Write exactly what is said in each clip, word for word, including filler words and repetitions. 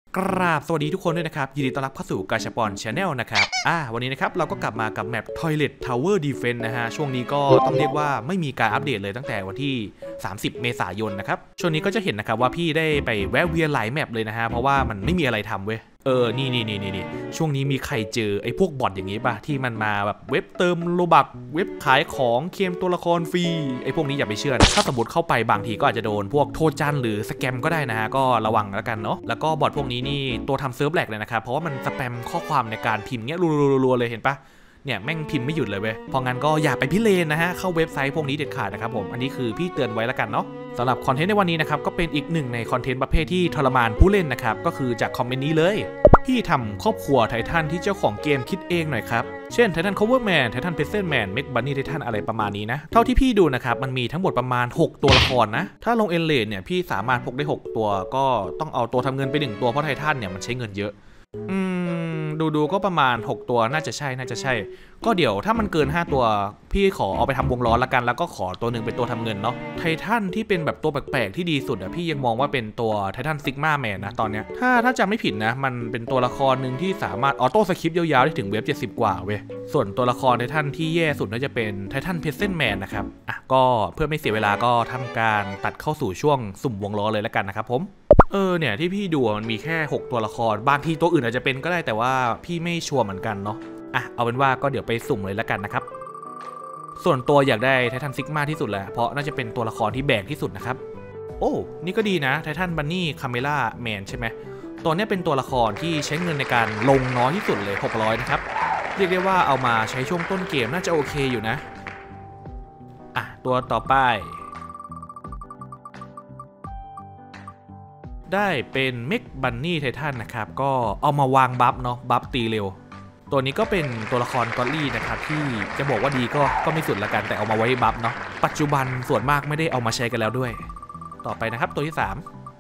กราบสวัสดีทุกคนด้วยนะครับยินดีต้อนรับเข้าสู่กาชาปอนชาแนลนะครับอ่าวันนี้นะครับเราก็กลับมากับแมป Toilet Tower Defense นะฮะช่วงนี้ก็ต้องเรียกว่าไม่มีการอัปเดตเลยตั้งแต่วันที่สามสิบเมษายนนะครับช่วงนี้ก็จะเห็นนะครับว่าพี่ได้ไปแวะเวียนหลายแมปเลยนะฮะเพราะว่ามันไม่มีอะไรทำเว้ยเออนี่นี่นี่นี่ช่วงนี้มีใครเจอไอ้พวกบอทอย่างนี้ป่ะที่มันมาแบบเว็บเติมโลบักเว็บขายของเคลมตัวละครฟรีไอ้พวกนี้อย่าไปเชื่อนะถ้าสมมติเข้าไปบางทีก็อาจจะโดนพวกโทรจันหรือสแกมก็ได้นะฮะก็ระวังแล้วกันเนาะแล้วก็บอทพวกนี้นี่ตัวทำเซิร์ฟแหลกเลยนะครับเพราะว่ามันสแปมข้อความในการพิมพ์เงี้ยรัวๆเลยเห็นปะเนี่ยแม่งพิมพ์ไม่หยุดเลยเว้ยเพราะงั้นก็อย่าไปพิเรนนะฮะเข้าเว็บไซต์พวกนี้เด็ดขาดนะครับผมอันนี้คือพี่เตือนไว้แล้วกันเนาะสำหรับคอนเทนต์ในวันนี้นะครับก็เป็นอีกหนึ่งในคอนเทนต์ประเภทที่ทรมานผู้เล่นนะครับก็คือจากคอมเมนต์นี้เลยพี่ทำครอบครัวไททันที่เจ้าของเกมคิดเองหน่อยครับเช่นไททันคัฟเวอร์แมนไททันเพซเซนแมนเมกบันนี่ไททันอะไรประมาณนี้นะเท่าที่พี่ดูนะครับมันมีทั้งหมดประมาณหกตัวละครนะถ้าลงเอ็นเลนเนี่ยพี่สามารถพกได้หกตัวก็ต้องเอาตัวทำเงินไปหนึ่งตัวเพราะไททันเนี่ยมันใช้เงินเยอะอืมดูดูก็ประมาณหกตัวน่าจะใช่น่าจะใช่ก็เดี๋ยวถ้ามันเกินห้าตัวพี่ขอเอาไปทำวงล้อละกันแล้วก็ขอตัวหนึ่งเป็นตัวทำเงินเนาะไททันที่เป็นแบบตัวแปลกๆที่ดีสุดอะพี่ยังมองว่าเป็นตัวไททันซิกมาแมนนะตอนเนี้ยถ้าถ้าจำไม่ผิดนะมันเป็นตัวละครหนึ่งที่สามารถออโต้สคริปต์ยาวๆได้ถึงเว็บเจ็ดสิบกว่าเว้ยส่วนตัวละครไททันที่แย่สุดน่าจะเป็นไททันเพซเซนแมนนะครับอ่ะก็เพื่อไม่เสียเวลาก็ทำการตัดเข้าสู่ช่วงสุ่มวงล้อเลยละกันนะครับผมเออเนี่ยที่พี่ดูมันมีแค่หกตัวละครบางทีตัวอื่นอาจจะเป็นก็ได้แต่ว่าพี่ไม่ชัวร์เหมือนกันเนาะอ่ะเอาเป็นว่าก็เดี๋ยวไปสุ่มเลยละกันนะครับส่วนตัวอยากได้ไททันซิกมาที่สุดแหละเพราะน่าจะเป็นตัวละครที่แบกที่สุดนะครับโอ้นี่ก็ดีนะไททันบันนี่คาเมล่าแมนใช่ไหมตัวนี้เป็นตัวละครที่ใช้เงินในการลงน้อยที่สุดเลยหกร้อยนะครับเรียกได้ว่าเอามาใช้ช่วงต้นเกมน่าจะโอเคอยู่นะอ่ะตัวต่อไปได้เป็นเมกบันนี่ไททันนะครับก็เอามาวางบัฟเนาะบัฟตีเร็วตัวนี้ก็เป็นตัวละครกอลลี่นะครับที่จะบอกว่าดีก็ก็ไม่สุดละกันแต่เอามาไว้บัฟเนาะปัจจุบันส่วนมากไม่ได้เอามาใช้กันแล้วด้วยต่อไปนะครับตัวที่สาม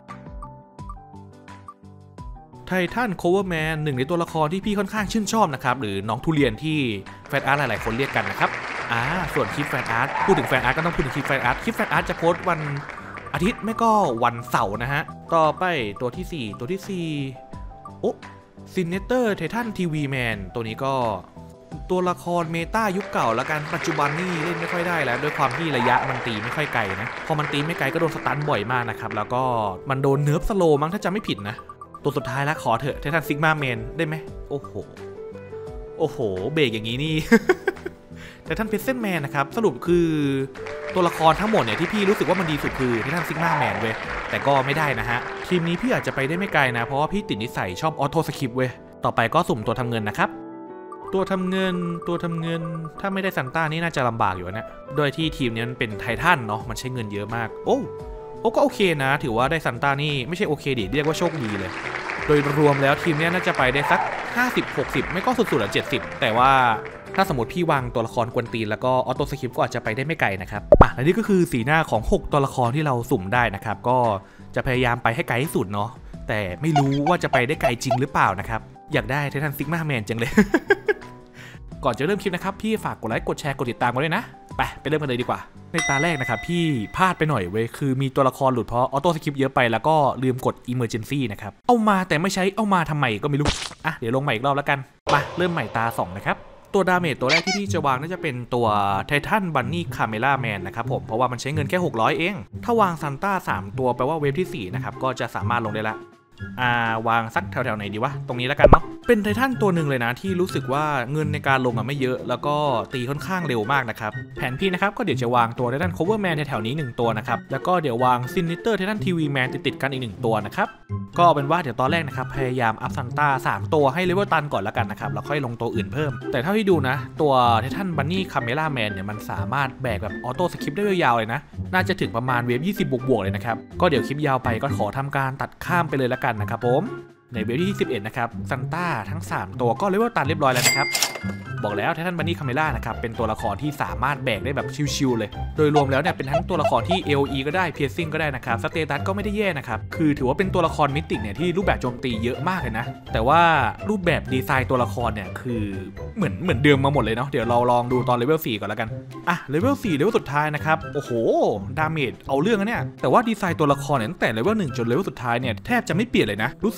ไททันโคเวอร์แมนหนึ่งในตัวละครที่พี่ค่อนข้างชื่นชอบนะครับหรือน้องทุเรียนที่แฟนอาร์ตหลายๆคนเรียกกันนะครับอ่าส่วนคลิปแฟนอาร์ตพูดถึงแฟนอาร์ตก็ต้องพูดถึงคลิปแฟนอาร์ตคลิปแฟนอาร์ตจะโพสต์วันอาทิตย์ไม่ก็วันเสาร์นะฮะต่อไปตัวที่สี่ตัวที่สี่โอ้ซินเนเตอร์ไททันทีวีแมนตัวนี้ก็ตัวละครเมตายุคเก่าแล้วกันปัจจุบันนี่เล่นไม่ค่อยได้แล้วด้วยความที่ระยะมันตีไม่ค่อยไกลนะพอมันตีไม่ไกลก็โดนสตันบ่อยมากนะครับแล้วก็มันโดนเนิร์ฟสโลมั้งถ้าจำไม่ผิดนะตัวสุดท้ายแล้วขอเถอะไททันซิกมาแมนได้ไหมโอ้โหโอ้โหเบรกอย่างนี้นี่ ไททันเพซเซนแมนนะครับสรุปคือตัวละครทั้งหมดเนี่ยที่พี่รู้สึกว่ามันดีสุดคือไททันซิกมาแมนเว้ยแต่ก็ไม่ได้นะฮะทีมนี้พี่อาจจะไปได้ไม่ไกลนะเพราะว่าพี่ติดนิสัยชอบออโต้สคริปต์เว้ยต่อไปก็สุ่มตัวทำเงินนะครับตัวทำเงินตัวทำเงินถ้าไม่ได้ซันต้านี่น่าจะลำบากอยู่นะโดยที่ทีมนี้มันเป็นไททันเนาะมันใช้เงินเยอะมากโอ้โอ้ก็โอเคนะถือว่าได้ซันต้านี่ไม่ใช่โอเคดิเรียกว่าโชคดีเลยโดยรวมแล้วทีมนี้น่าจะไปได้สักห้าสิบ หกสิบไม่ก็สุดๆอ่ะเจ็ดสิบแต่ว่าถ้าสมมติพี่วางตัวละครกวนตีนแล้วก็ออโต้สคริปต์ก็อาจจะไปได้ไม่ไกลนะครับอ่ะและนี่ก็คือสีหน้าของหกตัวละครที่เราสุ่มได้นะครับก็จะพยายามไปให้ไกลที่สุดเนาะแต่ไม่รู้ว่าจะไปได้ไกลจริงหรือเปล่านะครับอยากได้ไททันซิกมาแมนจังเลย ก่อนจะเริ่มคลิปนะครับพี่ฝากกดไลค์กดแชร์กดติดตามกันด้วยนะไปไปเริ่มกันเลยดีกว่าในตาแรกนะครับพี่พลาดไปหน่อยเว้ยคือมีตัวละครหลุดเพราะออโต้สคริปต์เยอะไปแล้วก็ลืมกด Emergency นะครับเอามาแต่ไม่ใช้เอามาทำไมก็ไม่รู้อ่ะเดี๋ยวลงใหม่อีกรอบแล้วกันมาเริ่มใหม่ตาสองนะครับตัวดาเมจตัวแรกที่พี่จะวางน่าจะเป็นตัวไททันบันนี่คาเมล่าแมนนะครับผมเพราะว่ามันใช้เงินแค่หกร้อยเองถ้าวางซันต้าสามตัวแปลว่าเวฟที่สี่นะครับก็จะสามารถลงได้ละอ่าวางสักแถวๆไหนดีวะตรงนี้แล้วกันเนาะเป็นไททันตัวหนึ่งเลยนะที่รู้สึกว่าเงินในการลงอ่ะไม่เยอะแล้วก็ตีค่อนข้างเร็วมากนะครับแผนพี่นะครับก็เดี๋ยวจะวางตัวไททันโคเวอร์แมนแถวๆนี้หนึ่งตัวนะครับแล้วก็เดี๋ยววางซินนิเตอร์ไททันทีวีแมนติดๆกันอีกหนึ่งตัวนะครับก็เป็นว่าเดี๋ยวตอนแรกนะครับพยายามอัพซันต้าสามตัวให้เลเวลตันก่อนแล้วกันนะครับแล้วค่อยลงตัวอื่นเพิ่มแต่เท่าที่ดูนะตัวไททันบันนี่คาเมล่าแมนเนี่ยมันสามารถแบกแบบออโต้สคริปต์ได้ยาวๆเลยนะน่าจะถึงประมาณเวฟยี่สิบบวกๆเลยนะครับก็เดี๋ยวคลิปยาวไปก็ขอทำการตัดข้ามไปเลยแล้วกันนะครับผมในเวฟที่สิบเอ็ดนะครับซันต้าทั้งสามตัวก็เลเวลตันเรียบร้อยแล้วนะครับบอกแล้วไททันบันนี่คาเมล่านะครับเป็นตัวละครที่สามารถแบกได้แบบชิวๆเลยโดยรวมแล้วเนี่ยเป็นทั้งตัวละครที่ เอ โอ อี ก็ได้ Piercing ก็ได้นะครับสเตตัสก็ไม่ได้แย่นะครับคือถือว่าเป็นตัวละครมิติเนี่ยที่รูปแบบโจมตีเยอะมากเลยนะแต่ว่ารูปแบบดีไซน์ตัวละครเนี่ยคือเหมือนเหมือนเดิมมาหมดเลยเนาะเดี๋ยวเราลองดูตอนเลเวลสี่ก่อนแล้วกันอ่ะเลเวลสี่เลเวลสุดท้ายนะครับโอ้โหดาเมจเอาเรื่องนะเนี่ยแต่ว่าดีไซน์ตัวละครเนี่ยตั้งแต่เลเวลหนึ่งจนเลเวลสุดท้ายเนี่ยแทบจะไม่เปลี่ยนเลยนะรู้สึกเหมือนจะ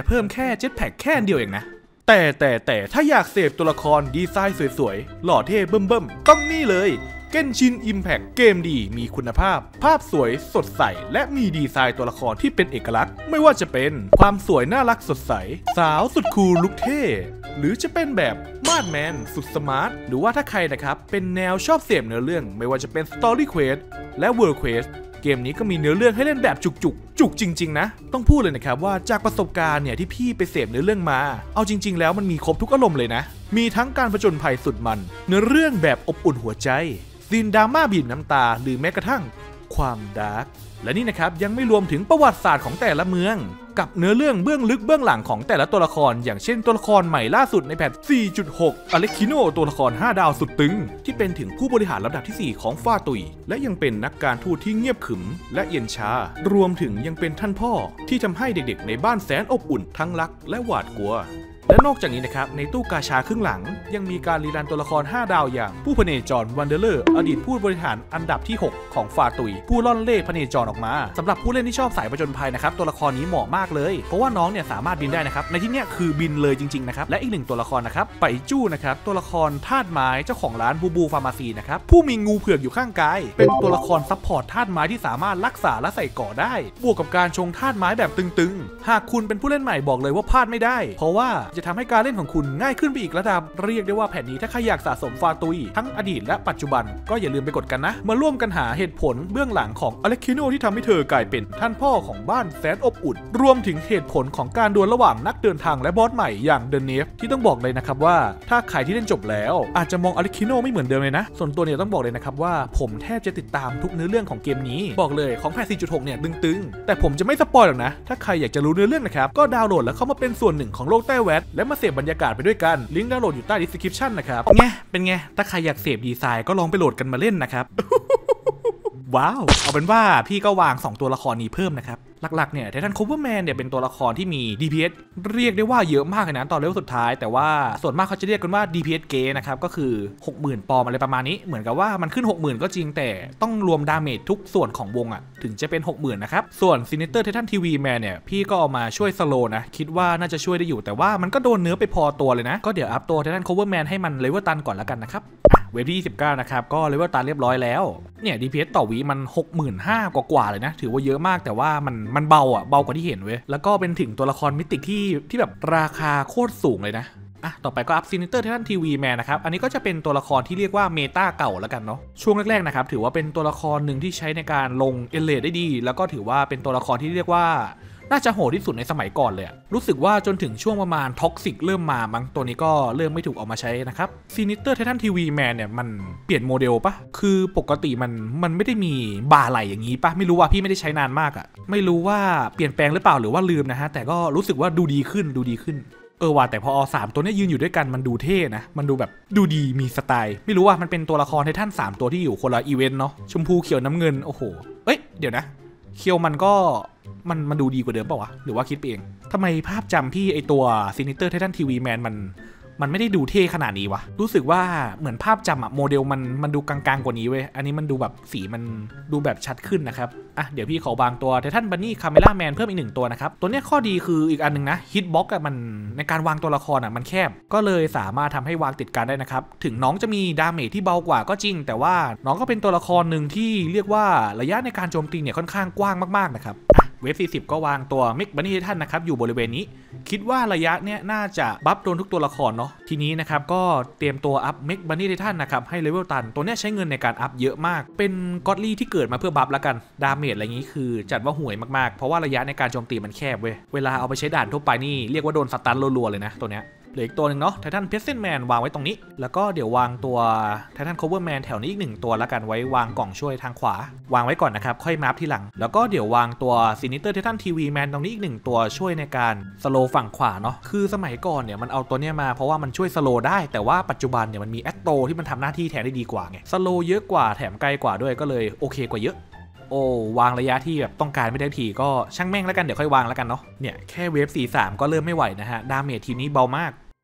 จะเพิ่มแค่เจ็ตแพ็กแค่เดียวเองนะแต่แต่แต่ถ้าอยากเสพตัวละครดีไซน์สวยๆหล่อเท่เบิ่มๆต้องนี่เลยเกนชินอิมแพคเกมดีมีคุณภาพภาพสวยสดใสและมีดีไซน์ตัวละครที่เป็นเอกลักษณ์ไม่ว่าจะเป็นความสวยน่ารักสดใสสาวสุดคูลลุคเท่หรือจะเป็นแบบมาดแมนสุดสมาร์ทหรือว่าถ้าใครนะครับเป็นแนวชอบเสพเนื้อเรื่องไม่ว่าจะเป็น Story Quest และ World Quest เกมนี้ก็มีเนื้อเรื่องให้เล่นแบบจุกๆจุกจริงๆนะต้องพูดเลยนะครับว่าจากประสบการณ์เนี่ยที่พี่ไปเสพเนื้อเรื่องมาเอาจริงๆแล้วมันมีครบทุกอารมณ์เลยนะมีทั้งการผจญภัยสุดมันเนื้อเรื่องแบบอบอุ่นหัวใจซีนดราม่าบีบน้ำตาหรือแม้กระทั่งความดาร์กและนี่นะครับยังไม่รวมถึงประวัติศาสตร์ของแต่ละเมืองกับเนื้อเรื่องเบื้องลึกเบื้องหลังของแต่ละตัวละครอย่างเช่นตัวละครใหม่ล่าสุดในแพท สี่จุดหก อเล็กคิโนตัวละครห้าดาวสุดตึงที่เป็นถึงผู้บริหารลำดับที่สี่ของฟาตุยและยังเป็นนักการทูตที่เงียบขรึมและเย็นชารวมถึงยังเป็นท่านพ่อที่ทำให้เด็กๆในบ้านแสนอบอุ่นทั้งรักและหวาดกลัวและนอกจากนี้นะครับในตู้กาชาครึ่งหลังยังมีการรีรันตัวละครห้าดาวอย่างผู้พเนจรวันเดอร์เลอร์อดีตผู้บริหารอันดับที่หกของฟาตุยผู้ล่อนเล่พเนจรออกมาสำหรับผู้เล่นที่ชอบสายผจญภัยนะครับตัวละครนี้เหมาะมากเลยเพราะว่าน้องเนี่ยสามารถบินได้นะครับในที่นี้คือบินเลยจริงๆนะครับและอีกหนึ่งตัวละครนะครับไปจู้นะครับตัวละครธาตุไม้เจ้าของร้านบูบูฟาร์มาซีนะครับผู้มีงูเผือกอยู่ข้างกายเป็นตัวละครซัพพอร์ตธาตุไม้ที่สามารถรักษาและใส่ก่อได้บวกกับการชงธาตุไม้แบบตึงๆหากคุณเป็นผู้เล่นใหม่บอกเลยว่าพลาดไม่ได้เพราะว่าจะทำให้การเล่นของคุณง่ายขึ้นไปอีกระดับเรียกได้ว่าแผ่นนี้ถ้าใครอยากสะสมฟาตุยทั้งอดีตและปัจจุบันก็อย่าลืมไปกดกันนะมาร่วมกันหาเหตุผลเบื้องหลังของอเล็กคิโนที่ทำให้เธอกลายเป็นท่านพ่อของบ้านแสนอบอุ่นรวมถึงเหตุผลของการดวลระหว่างนักเดินทางและบอสใหม่อย่างเดนเนฟที่ต้องบอกเลยนะครับว่าถ้าใครที่เล่นจบแล้วอาจจะมองอเล็กคิโนไม่เหมือนเดิมเลยนะส่วนตัวเนี่ยต้องบอกเลยนะครับว่าผมแทบจะติดตามทุกเนื้อเรื่องของเกมนี้บอกเลยของแพท สี่จุดหก เนี่ยตึงๆแต่ผมจะไม่สปอยหรอกนะถ้าใครอยากจะรู้เนื้อเรื่องนะครับก็ดาวน์โหลดแล้วเข้ามาเป็นส่วนหนึ่งของโลกใต้แวดและมาเสพบรรยากาศไปด้วยกันลิงก์ดาวน์โหลดอยู่ใต้ description นะครับไงเป็นไงถ้าใครอยากเสพดีไซน์ก็ลองไปโหลดกันมาเล่นนะครับ ว้าวเอาเป็นว่าพี่ก็วางสองตัวละครนี้เพิ่มนะครับหลักๆเนี่ยไททันโคเวอร์แมนเนี่ยเป็นตัวละครที่มี ดี พี เอส เรียกได้ว่าเยอะมากเลยนะตอนเลเวลสุดท้ายแต่ว่าส่วนมากเขาจะเรียกกันว่า ดี พี เอส เกนะครับก็คือ หกหมื่น ปอมอะไรประมาณนี้เหมือนกับว่ามันขึ้น หกหมื่น ก็จริงแต่ต้องรวมดาเมจทุกส่วนของวงอ่ะถึงจะเป็น หกหมื่น นะครับส่วนซินิเตอร์ไททันทีวีแมนเนี่ยพี่ก็เอามาช่วยสโลนะคิดว่าน่าจะช่วยได้อยู่แต่ว่ามันก็โดนเนื้อไปพอตัวเลยนะก็เดี๋ยวอัพตัวไททันโคเวอร์แมนให้มันเลเวลตันก่อนแล้วกันนะครับเวฟที่ยี่สิบเก้านะครับก็เลเวลตันเรียบร้อยแล้วเนี่ย ดี พี เอส ต่อวีมัน หกหมื่นห้าพัน กว่าๆเลยนะถือว่าเยอะมากแต่ว่ามันมันเบาอ่ะเบากว่าที่เห็นเว้ยแล้วก็เป็นถึงตัวละครมิติที่ที่แบบราคาโคตรสูงเลยนะอ่ะต่อไปก็อัพซินิเตอร์ไททันทีวีแมนนะครับอันนี้ก็จะเป็นตัวละครที่เรียกว่าเมตาเก่าแล้วกันเนาะช่วงแรกๆนะครับถือว่าเป็นตัวละครหนึ่งที่ใช้ในการลงเอเลดได้ดีแล้วก็ถือว่าเป็นตัวละครที่เรียกว่าน่าจะโหดที่สุดในสมัยก่อนเลยรู้สึกว่าจนถึงช่วงประมาณท็อกซิกเริ่มมามั้งตัวนี้ก็เริ่มไม่ถูกเอามาใช้นะครับซินิเตอร์ไททันทีวีแมนเนี่ยมันเปลี่ยนโมเดลปะคือปกติมันมันไม่ได้มีบ่าไหลอย่างนี้ปะไม่รู้ว่าพี่ไม่ได้ใช้นานมากอะไม่รู้ว่าเปลี่ยนแปลงหรือเปล่าหรือว่าลืมนะฮะแต่ก็รู้สึกว่าดูดีขึ้นดูดีขึ้นเออว่าแต่พอสามตัวนี้ยืนอยู่ด้วยกันมันดูเท่นะมันดูแบบดูดีมีสไตล์ไม่รู้ว่ามันเป็นตัวละครไททันสามตัวที่อยู่คนละอีเวนต์เนาะชมพูเขียวน้ำเงินโอ้โหเอ้ยเดี๋ยวนะเคียวมันก็มันมันดูดีกว่าเดิมเปล่าวะหรือว่าคิดไปเองทำไมภาพจำพี่ไอตัวซินิเตอร์ไททันทีวีแมนมันมันไม่ได้ดูเท่ขนาดนี้วะรู้สึกว่าเหมือนภาพจำอะโมเดลมันมันดูกลางๆกว่านี้เว้ยอันนี้มันดูแบบสีมันดูแบบชัดขึ้นนะครับอ่ะเดี๋ยวพี่ขอบางตัวไททันบันนี่คาเมล่าแมนเพิ่มอีกหนึ่งตัวนะครับตัวนี้ข้อดีคืออีกอันหนึ่งนะฮิตบ็อกอะมันในการวางตัวละครอะมันแคบก็เลยสามารถทำให้วางติดกันได้นะครับถึงน้องจะมีดาเมจที่เบากว่าก็จริงแต่ว่าน้องก็เป็นตัวละครหนึ่งที่เรียกว่าระยะในการโจมตีเนี่ยค่อนข้างกว้างมากๆนะครับเวฟสี่สิบก็วางตัวเมกบันนี่ไททันนะครับอยู่บริเวณนี้คิดว่าระยะเนี้ยน่าจะบัฟโดนทุกตัวละครเนาะทีนี้นะครับก็เตรียมตัวอัพเมกบันนี่ไททันนะครับให้เลเวลตันตัวเนี้ยใช้เงินในการอัพเยอะมากเป็นก็อดลี่ที่เกิดมาเพื่อบัฟแล้วกันดาเมจอะไรอย่างนี้คือจัดว่าห่วยมากๆเพราะว่าระยะในการโจมตีมันแคบเว้ยเวลาเอาไปใช้ด่านทั่วไปนี่เรียกว่าโดนสตันรัวๆเลยนะตัวเนี้ยเหลืออีกตัวหนึ่งเนาะไททันเพสเซนแมนวางไว้ตรงนี้แล้วก็เดี๋ยววางตัวไททันโคเวอร์แมนแถวนี้อีกหนึ่งตัวแล้วกันไว้วางกล่องช่วยทางขวาวางไว้ก่อนนะครับค่อยมาร์ฟที่หลังแล้วก็เดี๋ยววางตัวซินิเตอร์ไททันทีวีแมนตรงนี้อีกหนึ่งตัวช่วยในการสโลฝั่งขวาเนาะคือสมัยก่อนเนี่ยมันเอาตัวเนี้ยมาเพราะว่ามันช่วยสโลได้แต่ว่าปัจจุบันเนี่ยมันมีแอตโตที่มันทำหน้าที่แทนได้ดีกว่าไงสโลเยอะกว่าแถมไกลกว่าด้วยก็เลยโอเคกว่าเยอะโอ้วางระยะที่แบบต้องการไม่ได้ทีก็ช่างแม่งแล้วกันเดี๋ยวค่อยวางแล้วกันเนาะเนี่ยแค่เวฟสี่สิบสามก็เริ่มไม่ไหวนะฮะดาเมจทีมนี้เบามากใน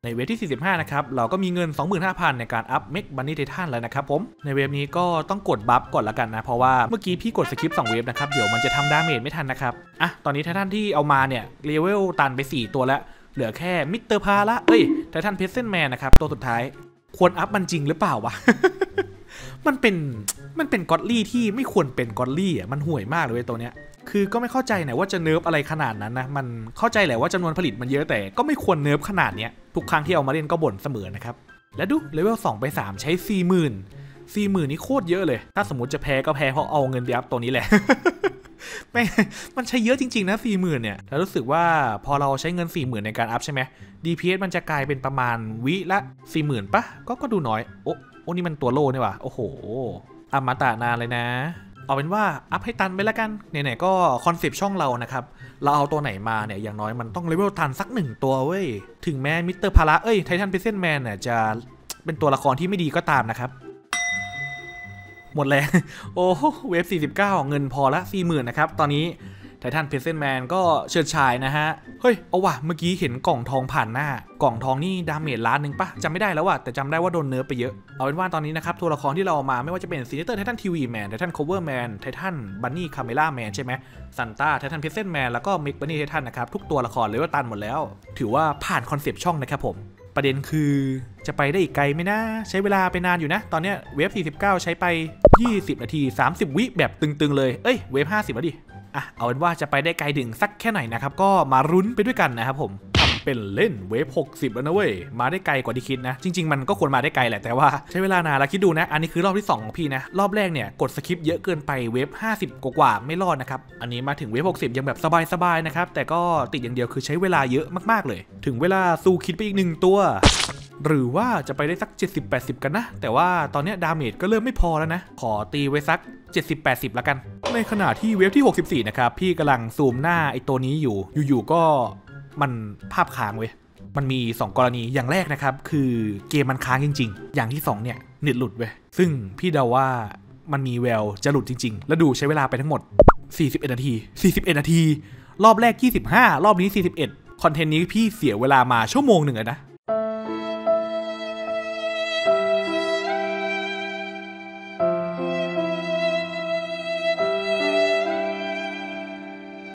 ในเวฟที่สี่สิบห้านะครับเราก็มีเงิน สองหมื่นห้าพัน ในการอัพเมกบันนี่ไททันแล้วนะครับผมในเวฟนี้ก็ต้องกดบัฟก่อนละกันนะเพราะว่าเมื่อกี้พี่กดสกิปสองเวฟนะครับเดี๋ยวมันจะทำดาเมจไม่ทันนะครับอ่ะตอนนี้ไททันที่เอามาเนี่ยเลเวลตันไปสี่ตัวแล้วเหลือแค่มิสเตอร์พาละเอ้ยไททันเพชรเส้นแมนนะครับตัวสุดท้ายควรอัพมันจริงหรือเปล่าวะ มันเป็นมันเป็นก็อดลี่ที่ไม่ควรเป็นก็อดลี่อ่ะมันห่วยมากเลยตัวเนี้ยคือก็ไม่เข้าใจนะว่าจะเนิร์ฟอะไรขนาดนั้นนะมันเข้าใจแหละว่าจำนวนผลิตมันเยอะแต่ก็ไม่ควรเนิร์ฟขนาดเนี้ยทุกครั้งที่เอามาเล่นก็บ่นเสมอนะครับและดูเลเวลสองไปสามใช้ สี่หมื่น สี่หมื่นนี่โคตรเยอะเลยถ้าสมมติจะแพ้ก็แพ้เพราะเอาเงินไปอัพตัวนี้แหละ ไม่มันใช้เยอะจริงๆนะ สี่หมื่น เนี่ยแล้วรู้สึกว่าพอเราใช้เงิน สี่หมื่น ในการอัพใช่ไหม ดี พี เอส มันจะกลายเป็นประมาณวิละ สี่หมื่น ปะก็ก็ดูน้อยโอ้โอ้นี่มันตัวโลนี่ว่ะโอ้โหอมตะนานเลยนะเอาเป็นว่าอัพให้ตันไปแล้วกันไหนๆก็คอนเซปต์ช่องเรานะครับเราเอาตัวไหนมาเนี่ยอย่างน้อยมันต้องเลเวลตันสักหนึ่งตัวเว้ยถึงแม้มิสเตอร์พาระเอ้ยไททันเพชรเส้นแมนเนี่ยจะเป็นตัวละครที่ไม่ดีก็ตามนะครับหมดแล้วโอ้เวฟสี่สิบเก้าเงินพอละ สี่หมื่น นะครับตอนนี้ไททันเพชรเส้นแมนก็เฉิดฉายนะฮะเฮ้ยเอาว่ะเมื่อกี้เห็นกล่องทองผ่านหน้ากล่องทองนี่ดาเมจล้านหนึ่งปะจำไม่ได้แล้วว่ะแต่จำได้ว่าโดนเนิร์ฟไปเยอะเอาเป็นว่าตอนนี้นะครับตัวละครที่เราเอามาไม่ว่าจะเป็นซีเนเตอร์ไททันทีวีแมนไททันโคเวอร์แมนไททันบันนี่คาเมล่าแมนใช่ไหมซันต้าไททันเพชรเส้นแมนแล้วก็เมกบันนี่ไททันนะครับทุกตัวละครเลเวลตันหมดแล้วถือว่าผ่านคอนเซปต์ช่องนะครับผมประเด็นคือจะไปได้อีกไกลไหมนะใช้เวลาไปนานอยู่นะตอนนี้เวฟสี่สิบเก้าใช้ไปยี่สิบนาทีสามสิบวิแบบตึงๆเลยเอ้ยเวฟห้าสิบแล้วดิอ่ะเอาเป็นว่าจะไปได้ไกลถึงสักแค่ไหนนะครับก็มารุ้นไปด้วยกันนะครับผมทำเป็นเล่นเวฟหกสิบแล้วนะเว้ยมาได้ไกลกว่าที่คิดนะจริงๆมันก็ควรมาได้ไกลแหละแต่ว่าใช้เวลานานแล้วคิดดูนะอันนี้คือรอบที่สองของพี่นะรอบแรกเนี่ยกดสคริปต์เยอะเกินไปเวฟห้าสิบกว่าไม่รอดนะครับอันนี้มาถึงเวฟหกสิบยังแบบสบายๆนะครับแต่ก็ติดอย่างเดียวคือใช้เวลาเยอะมากๆเลยถึงเวลาสู้คิดไปอีกหนึ่งตัวหรือว่าจะไปได้สัก เจ็ดสิบแปดสิบ กันนะแต่ว่าตอนนี้ดาเมจก็เริ่มไม่พอแล้วนะขอตีไว้สัก เจ็ดสิบแปดสิบ ละกันในขณะที่เวฟที่หกสิบสี่นะครับพี่กำลังซูมหน้าไอ้ตัวนี้อยู่อยู่ๆก็มันภาพค้างเว้ยมันมีสองกรณีอย่างแรกนะครับคือเกมมันค้างจริงๆอย่างที่สองเนี่ยเน็ตหลุดเว้ยซึ่งพี่เดาว่ามันมีแววจะหลุดจริงๆแล้วดูใช้เวลาไปทั้งหมดสี่สิบเอ็ดนาทีสี่สิบเอ็ดนาทีรอบแรกยี่สิบห้ารอบนี้สี่สิบเอ็ดคอนเทนต์นี้พี่เสียเวลามาชั่วโมงหนึ่งเลยนะ